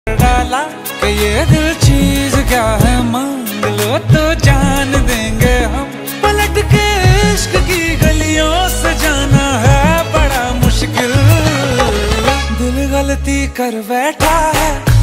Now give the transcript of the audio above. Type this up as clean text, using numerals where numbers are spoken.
डाला कि ये दिल चीज क्या है, मांग लो तो जान देंगे हम। पलट के इश्क की गलियों से जाना है बड़ा मुश्किल, दिल गलती कर बैठा है।